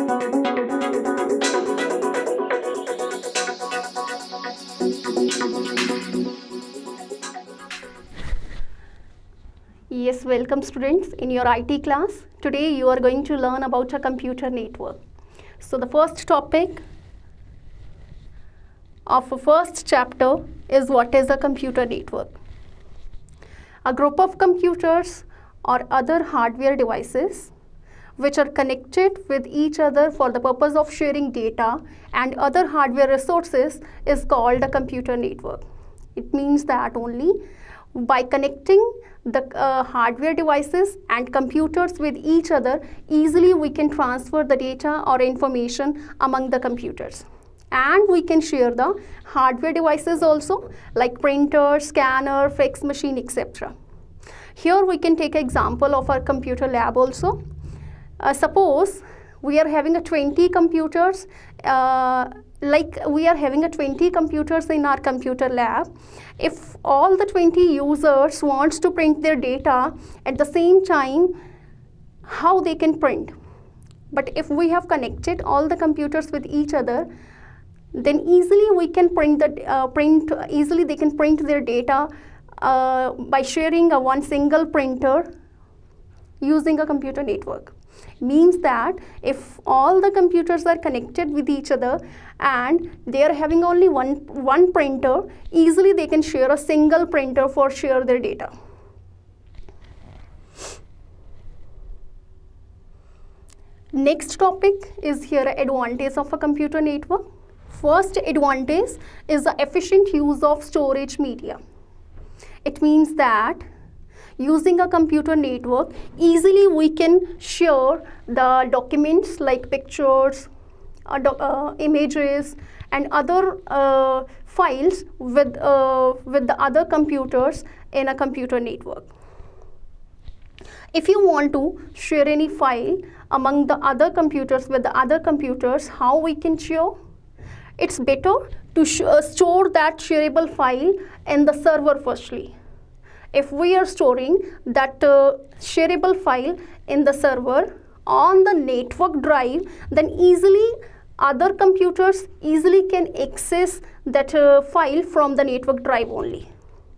Yes, welcome students in your IT class. Today you are going to learn about a computer network. So the first topic of the first chapter is what is a computer network. A group of computers or other hardware devices which are connected with each other for the purpose of sharing data and other hardware resources is called a computer network. It means that only by connecting the hardware devices and computers with each other, easily we can transfer the data or information among the computers. And we can share the hardware devices also, like printer, scanner, fax machine, etc. Here we can take an example of our computer lab also. Suppose we are having 20 computers, we are having 20 computers in our computer lab. If all the 20 users wants to print their data at the same time, how they can print? But if we have connected all the computers with each other, then easily we can print easily they can print their data by sharing one single printer using a computer network. Means that if all the computers are connected with each other and they are having only one printer, easily they can share a single printer for share their data. Next topic is here advantage of a computer network. First advantage is the efficient use of storage media. It means that using a computer network, easily we can share the documents like pictures, images and other files with the other computers in a computer network. If you want to share any file among the other computers with the other computers, how we can share? It's better to store that shareable file in the server firstly. If we are storing that shareable file in the server on the network drive, then easily other computers easily can access that file from the network drive only.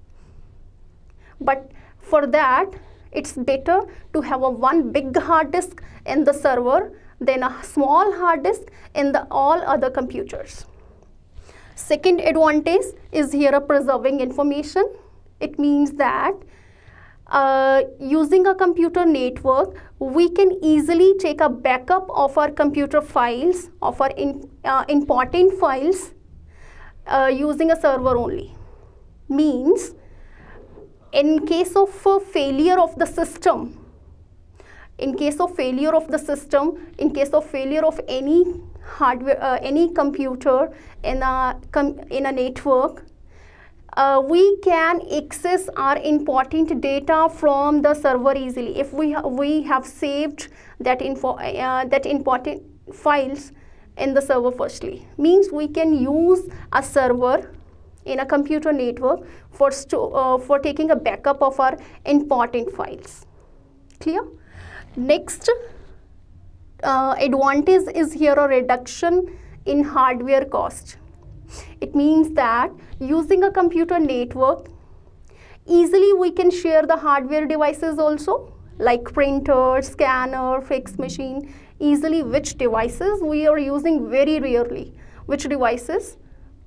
But for that, it's better to have one big hard disk in the server than a small hard disk in the all other computers. Second advantage is here a preserving information. It means that using a computer network, we can easily take a backup of our computer files, of our important files using a server only. Means in case of failure of the system, in case of failure of any hardware, any computer in a network, we can access our important data from the server easily. If we have saved that important files in the server firstly, means we can use a server in a computer network for taking a backup of our important files. Clear? Next advantage is here a reduction in hardware cost. It means that using a computer network, easily we can share the hardware devices also, like printer, scanner, fax machine, easily which devices we are using very rarely, which devices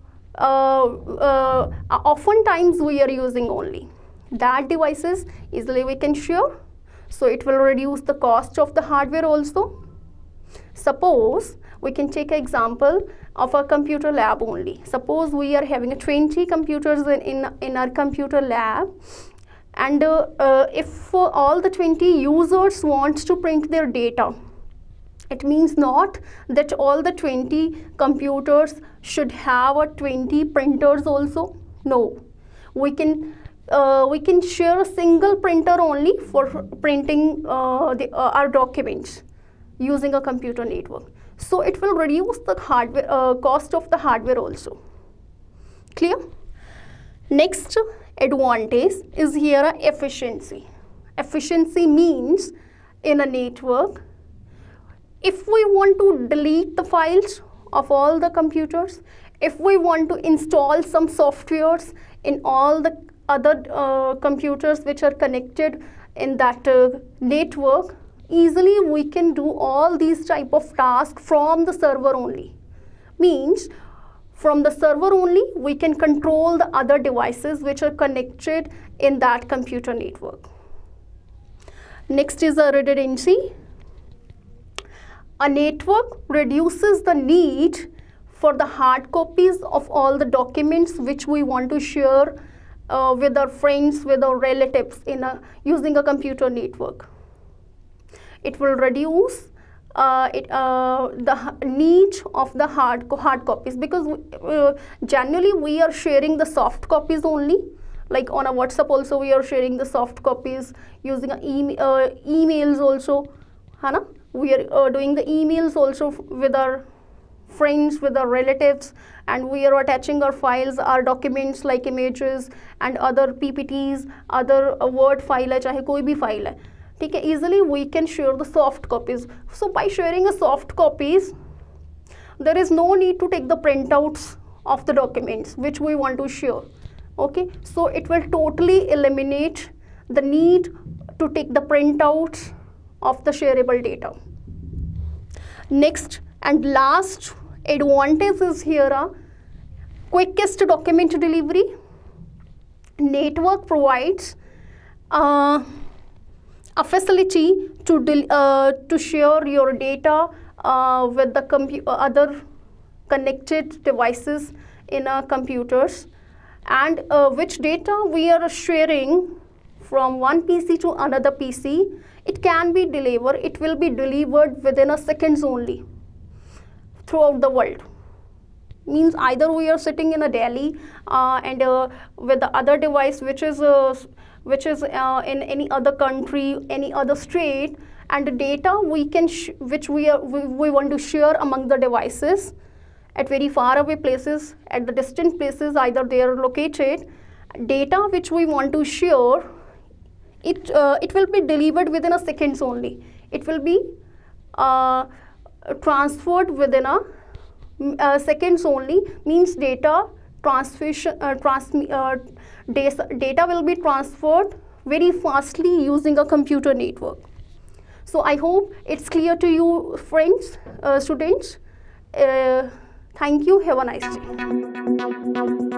oftentimes we are using only. That devices easily we can share, so it will reduce the cost of the hardware also. Suppose we can take an example of a computer lab only. Suppose we are having 20 computers in our computer lab, and if all the 20 users wants to print their data, it means not that all the 20 computers should have 20 printers also. No, we can share a single printer only for printing our documents using a computer network. So it will reduce the hardware cost of the hardware also. Clear? Next advantage is here efficiency. Efficiency means in a network, If we want to delete the files of all the computers, if we want to install some softwares in all the other computers which are connected in that network, easily we can do all these type of tasks from the server only. Means from the server only we can control the other devices which are connected in that computer network. Next is a redundancy. A network reduces the need for the hard copies of all the documents which we want to share with our friends, with our relatives using a computer network. It will reduce the need of the hard copies, because generally we are sharing the soft copies only. Like on a WhatsApp also we are sharing the soft copies, using emails also, है ना? We are doing the emails also with our friends, with our relatives, and we are attaching our files, our documents like images and other PPTs, other word file है, चाहे कोई भी file है, ठीक है, easily we can share the soft copies. So by sharing a soft copies, there is no need to take the printouts of the documents which we want to share. Okay, so it will totally eliminate the need to take the printouts of the shareable data. Next and last advantage is here a quickest document delivery. Network provides a facility to share your data with the other connected devices in our computers, and which data we are sharing from one PC to another PC, it can be delivered, it will be delivered within a seconds only throughout the world. Means either we are sitting in a Delhi and with the other device which is in any other country, any other state, and the data we can which we want to share among the devices at very far away places, at the distant places, either they are located, data which we want to share, it will be delivered within a seconds only. It will be transferred within a seconds only. Means data transmission data will be transferred very fastly using a computer network. So I hope it's clear to you, friends, students. Thank you. Have a nice day.